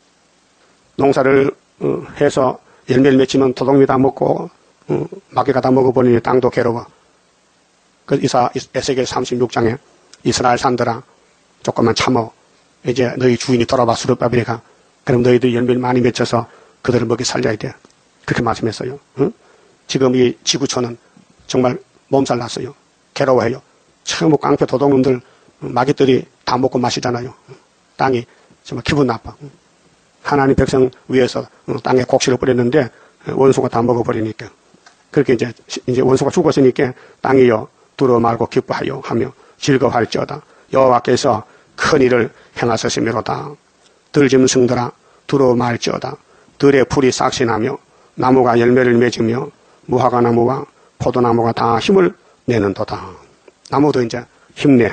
농사를 해서 열매를 맺히면 도둑이 다 먹고 마귀가 다 먹어버리니 땅도 괴로워. 그 에스겔 36장에 이스라엘 산들아 조금만 참어. 이제 너희 주인이 돌아와 수르바벨이가 그럼 너희들 열매를 많이 맺혀서 그들을 먹이 살려야 돼. 그렇게 말씀했어요. 응? 지금 이 지구촌은 정말 몸살 났어요. 괴로워해요. 처음 깡패 도둑놈들 마귀들이 다 먹고 마시잖아요. 땅이 정말 기분 나빠. 하나님 백성 위에서 땅에 곡식을 뿌렸는데 원수가 다 먹어버리니까. 그렇게 이제 원수가 죽었으니까 땅이여 두려 말고 기뻐하여 하며 즐거워할지어다. 여호와께서 큰 일을 행하셨음이로다. 들짐승들아 두려 말지어다. 들의 풀이 싹신하며 나무가 열매를 맺으며 무화과 나무와 포도나무가 다 힘을 내는도다. 나무도 이제 힘내.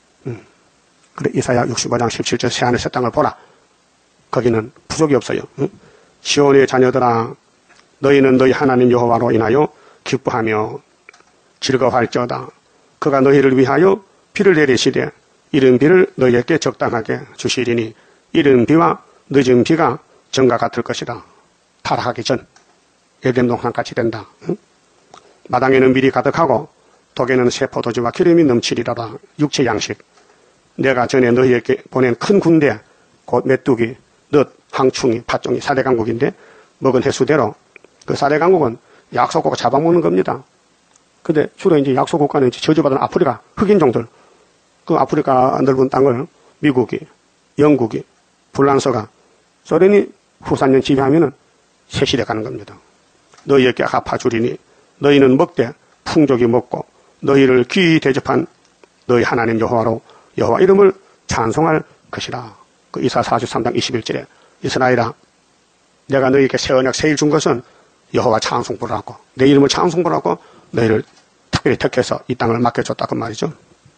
그래 이사야 65장 17절 새하늘 새 땅을 보라. 거기는 부족이 없어요. 시온의 자녀들아 너희는 너희 하나님 여호와로 인하여 기뻐하며 즐거워할지어다. 그가 너희를 위하여 비를 내리시되 이른 비를 너희에게 적당하게 주시리니 이른 비와 늦은 비가 정과 같을 것이다. 타락하기 전 에덴 동산같이 된다. 마당에는 밀이 가득하고 독에는 새 포도주와 기름이 넘치리라라. 육체 양식. 내가 전에 너희에게 보낸 큰 군대 곧 메뚜기, 넛, 항충이, 팥종이 4대 강국인데 먹은 횟수대로 그 4대 강국은 약소국가 잡아먹는 겁니다. 근데 주로 이제 약소국가는 저주받은 아프리카 흑인종들 그 아프리카 넓은 땅을 미국이, 영국이, 불란서가 소련이 후산년 지배하면은 새 시대 가는 겁니다. 너희에게 갚아주리니 너희는 먹되 풍족이 먹고 너희를 귀히 대접한 너희 하나님 여호와로 여호와 이름을 찬송할 것이라. 그 이사 43장 21절에 이스라엘아 내가 너희에게 새 언약 새 일 준 것은 여호와 찬송 부르라고 내 이름을 찬송 부르라고 너희를 특별히 택해서 이 땅을 맡겨줬다 그 말이죠.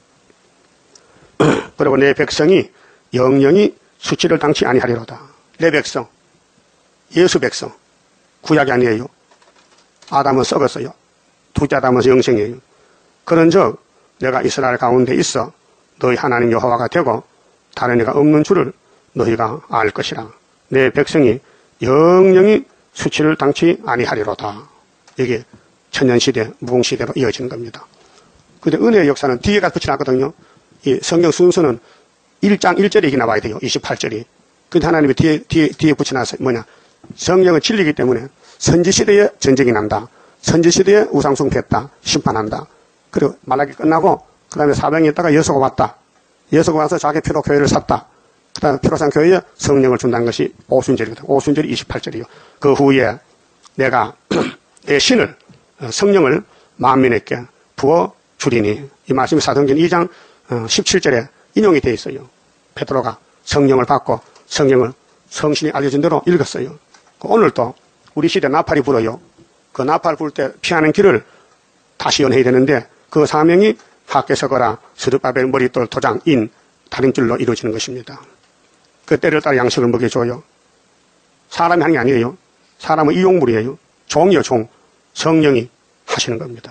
그리고 내 백성이 영영이 수치를 당치 아니하리로다. 내 백성 예수 백성 구약이 아니에요. 아담은 썩었어요. 둘째 아담은 영생이에요. 그런즉 내가 이스라엘 가운데 있어 너희 하나님 여호와가 되고 다른 이가 없는 줄을 너희가 알 것이라. 내 백성이 영영이 수치를 당치 아니하리로다. 이게 천년시대 무궁시대로 이어지는 겁니다. 근데 은혜의 역사는 뒤에가 붙여놨거든요. 이 성경 순서는 1장 1절에 이게 나와야 돼요. 28절이. 근데 하나님이 뒤에 붙여놨어요. 뭐냐. 성경은 진리이기 때문에 선지시대에 전쟁이 난다. 선지시대에 우상숭 뱉다. 심판한다. 그리고 말라기 끝나고 그 다음에 사병이 있다가 여수가 왔다. 여수가 와서 자기 피로 교회를 샀다. 그 다음에 피로 산 교회에 성령을 준다는 것이 오순절이거든. 오순절이 28절이요. 그 후에 내가 내 신을 성령을 만민에게 부어 주리니 이 말씀이 사도행전 2장 17절에 인용이 되어 있어요. 베드로가 성령을 받고 성령을 성신이 알려준 대로 읽었어요. 오늘도 우리 시대 나팔이 불어요. 그 나팔 불 때 피하는 길을 다시 연해야 되는데 그 사명이 학개서거라 스룹바벨 머릿돌 도장 인 다림줄로 이루어지는 것입니다. 그 때를 따라 양식을 먹여줘요. 사람이 하는 게 아니에요. 사람은 이용물이에요. 종이요 종. 성령이 하시는 겁니다.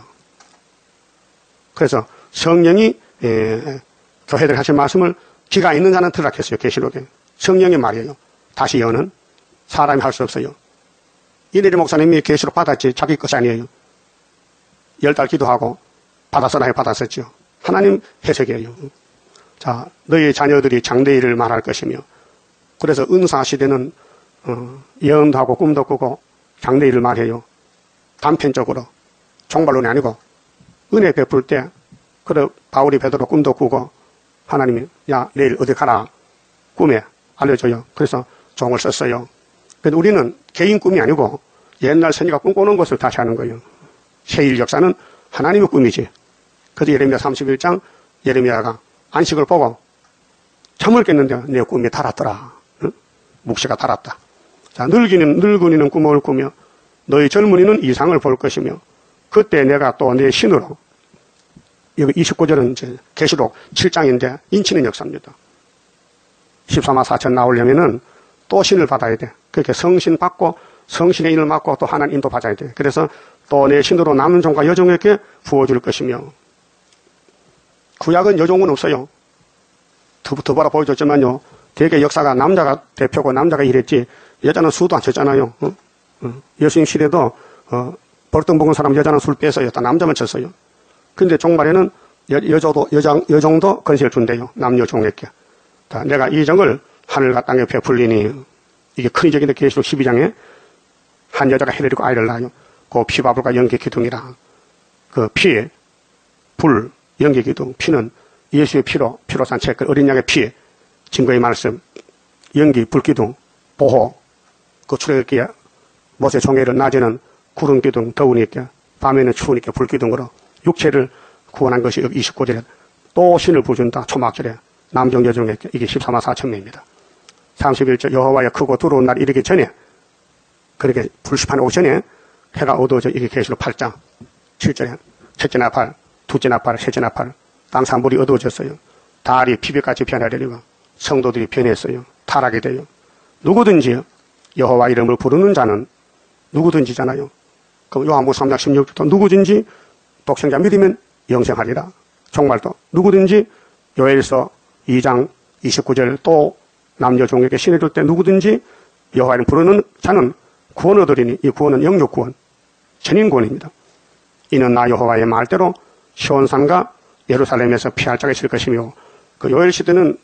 그래서 성령이 교회들 하신 말씀을 귀가 있는 자는 들으라했어요. 계시록에. 성령의 말이에요. 다시 여는 사람이 할 수 없어요. 이내리 목사님이 계시록 받았지 자기 것이 아니에요. 10달 기도하고 받았으나 받았었죠. 하나님 해석이에요. 자, 너희 자녀들이 장래일을 말할 것이며 그래서 은사시대는 예언도 하고 꿈도 꾸고 장래일을 말해요. 단편적으로 종말론이 아니고 은혜 베풀 때 그래 바울이 베드로 꿈도 꾸고 하나님이 야 내일 어디 가라 꿈에 알려줘요. 그래서 종을 썼어요. 그런데 우리는 개인 꿈이 아니고 옛날 선지가 꿈꾸는 것을 다시 하는 거예요. 새일 역사는 하나님의 꿈이지. 그래서 예레미야 31장 예레미야가 안식을 보고 잠을 깼는데 내 꿈이 달았더라. 응? 묵시가 달았다. 자, 늙은이는 꿈을 꾸며 너희 젊은이는 이상을 볼 것이며 그때 내가 또 내 신으로 여기 29절은 이제 계시록 7장인데 인치는 역사입니다. 14만 4천 나오려면은 또 신을 받아야 돼. 그렇게 성신 받고 성신의 인을 받고 또 하나님 인도 받아야 돼. 그래서 또 내 신으로 남은 종과 여종에게 부어줄 것이며 구약은 여종은 없어요. 더불어 보여줬지만요. 대개 역사가 남자가 대표고 남자가 일했지 여자는 수도 안 쳤잖아요. 예수님 시대도 벌떡 먹은 사람 여자는 술 뺏어요. 다 남자만 쳤어요. 근데 종말에는 여종도 건세를 준대요. 남녀 종에게. 자, 내가 이 정을 하늘과 땅에 베풀리니 이게 큰 이적인데 계시록 12장에 한 여자가 해를 잃고 아이를 낳아요. 그 피바불과 연기 기둥이라. 그 피에 불, 연기 기둥, 피는 예수의 피로 산 책, 어린 양의 피에 증거의 말씀, 연기, 불기둥, 보호, 그 출애굽기에 모세 종회를 낮에는 구름 기둥, 더우니까 밤에는 추우니까 불기둥으로 육체를 구원한 것이 여기 29절에 또 신을 부준다. 초막절에 남종 여종에게 이게 14만 4천 명입니다. 31절 여호와의 크고 두려운 날 이르기 전에 그렇게 불시판 오전에 해가 어두워져 이게 계시록 8장 7절에 첫째 나팔, 둘째 나팔, 셋째 나팔 땅 산물이 어두워졌어요. 달이 피백같이 변하려니와 성도들이 변했어요. 타락이 돼요. 누구든지 여호와 이름을 부르는 자는 누구든지잖아요. 그럼 요한복음 3장 16절도 누구든지 독생자 믿으면 영생하리라. 정말도 누구든지 요엘서 2장 29절 또 남녀 종에게 신을 줄 때 누구든지 여호와 이름 부르는 자는 구원 얻으리니 이 구원은 영육 구원, 전인 구원입니다. 이는 나 여호와의 말대로 시온산과 예루살렘에서 피할 자가 있을 것이며 그 요엘 시대는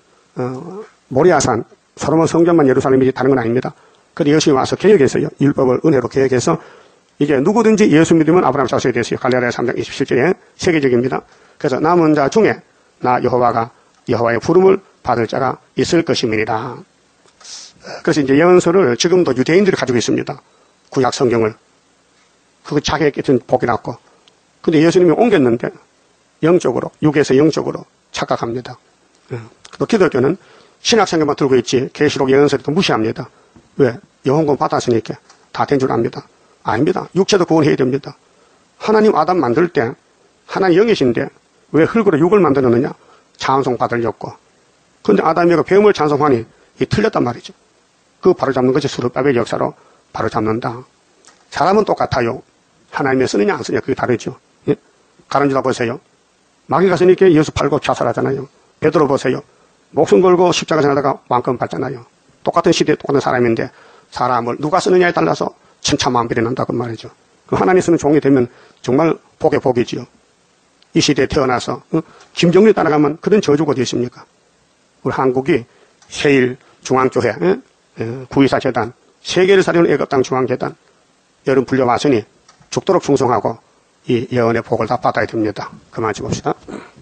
모리아산 솔로몬 성전만 예루살렘이지 다른 건 아닙니다. 그런데 예수님이 와서 개혁했어요. 율법을 은혜로 개혁해서 이제 누구든지 예수 믿으면 아브라함 자손이 됐어요. 갈라디아 3장 27절에 세계적입니다. 그래서 남은 자 중에 나 여호와가 여호와의 부름을 받을 자가 있을 것임이니라. 그래서 이제 예언서를 지금도 유대인들이 가지고 있습니다. 구약 성경을. 그거 자기에게 복이 났고. 근데 예수님이 옮겼는데 영적으로, 육에서 영적으로 착각합니다. 또 기독교는 신약성경만 들고 있지 계시록 예언서를 또 무시합니다. 왜? 영혼권 받았으니까 다 된 줄 압니다. 아닙니다. 육체도 구원해야 됩니다. 하나님 아담 만들 때 하나님 영이신데 왜 흙으로 육을 만들었느냐? 찬송 받으려고. 그런데 아담이가 뱀을 찬송하니 이 틀렸단 말이죠. 그 바로 잡는 것이 수르바벨 역사로 바로 잡는다. 사람은 똑같아요. 하나님의 쓰느냐 안 쓰느냐 그게 다르죠. 예? 가론유다 보세요. 마귀가 쓰니까 예수 팔고 자살하잖아요. 베드로 보세요. 목숨 걸고 십자가 지나다가 왕권 받잖아요. 똑같은 시대에 똑같은 사람인데 사람을 누가 쓰느냐에 따라서 천차만별이 난다고 말이죠. 그 하나님 쓰는 종이 되면 정말 복의 복이지요. 이 시대에 태어나서 김정일 따라가면 그런 저주가 어디 있습니까? 우리 한국이 세일 중앙교회, 924 재단, 세계를 살리는 애국당 중앙재단 여러분 불려왔으니 죽도록 충성하고 이 예언의 복을 다 받아야 됩니다. 그만 봅시다.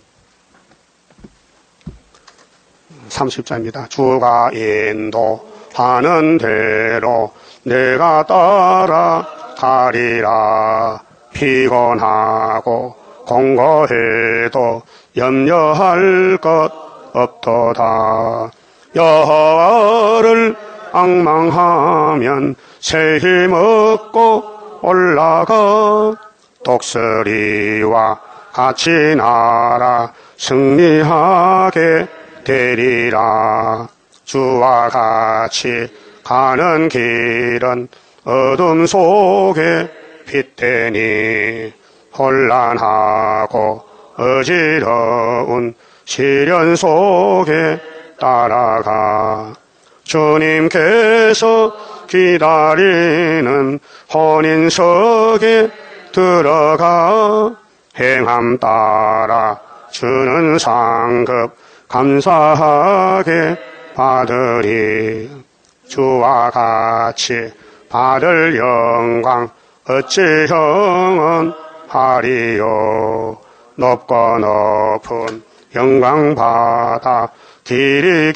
30자입니다. 주가 인도하는 대로 내가 따라가리라. 피곤하고 공고해도 염려할 것 없도다. 여호와를 앙망하면 새 힘 얻고 올라가. 독수리와 같이 날아 승리하게 되리라. 주와 같이 가는 길은 어둠 속에 빛되니 혼란하고 어지러운 시련 속에 따라가. 주님께서 기다리는 혼인석에 들어가. 행함 따라 주는 상급 감사하게 받으리. 주와 같이 받을 영광 어찌 형은 하리요. 높고 높은 영광 받아 길이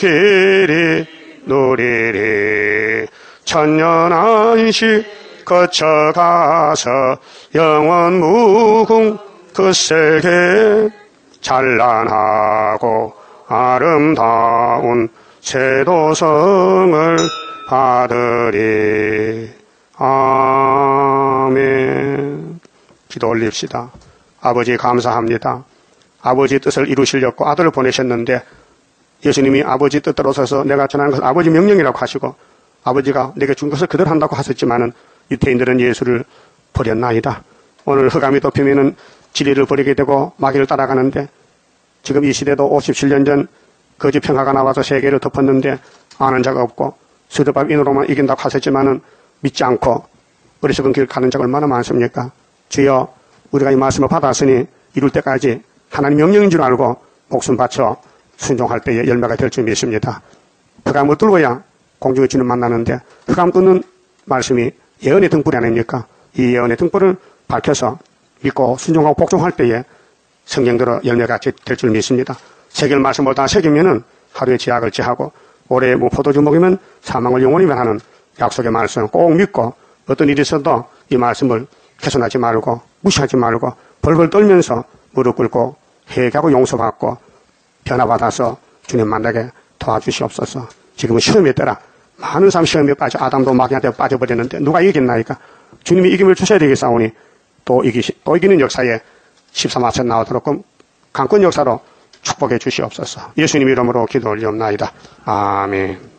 누리리. 천년안식 거쳐가서 영원 무궁 그 세계 찬란하고 아름다운 세도성을 받으리. 아멘. 기도 올립시다. 아버지 감사합니다. 아버지 뜻을 이루시려고 아들을 보내셨는데 예수님이 아버지 뜻대로서서 내가 전하는 것은 아버지 명령이라고 하시고 아버지가 내게 준 것을 그대로 한다고 하셨지만은 유태인들은 예수를 버렸나이다. 오늘 흑암이 덮이면은 진리를 버리게 되고 마귀를 따라가는데 지금 이 시대도 57년 전 거짓 평화가 나와서 세계를 덮었는데 아는 자가 없고 수도밥 인으로만 이긴다고 하셨지만은 믿지 않고 어리석은 길 가는 자가 얼마나 많습니까? 주여 우리가 이 말씀을 받았으니 이룰 때까지 하나님 명령인 줄 알고 목숨 바쳐 순종할 때에 열매가 될 줄 믿습니다. 흑암을 뚫어야 공중의 주님 만나는데 흑암 뚫는 말씀이 예언의 등불이 아닙니까? 이 예언의 등불을 밝혀서 믿고 순종하고 복종할 때에 성경대로 열매가 될 줄 믿습니다. 새길 말씀을 다 새기면은 하루에 지약을 지하고 올해 포도주 먹이면 사망을 영원히 면하는 약속의 말씀 꼭 믿고 어떤 일이 있어도 이 말씀을 훼손하지 말고 무시하지 말고 벌벌 떨면서 무릎 꿇고 회개하고 용서받고 변화받아서 주님 만나게 도와주시옵소서. 지금은 시험에 따라 많은 사람 시험에 빠져 아담도 마귀한테 빠져버렸는데 누가 이기겠나이까? 주님이 이김을 주셔야 되겠사오니 또 이기는 역사에 13화천 나오도록 강권 역사로 축복해 주시옵소서. 예수님 이름으로 기도 올리옵나이다. 아멘.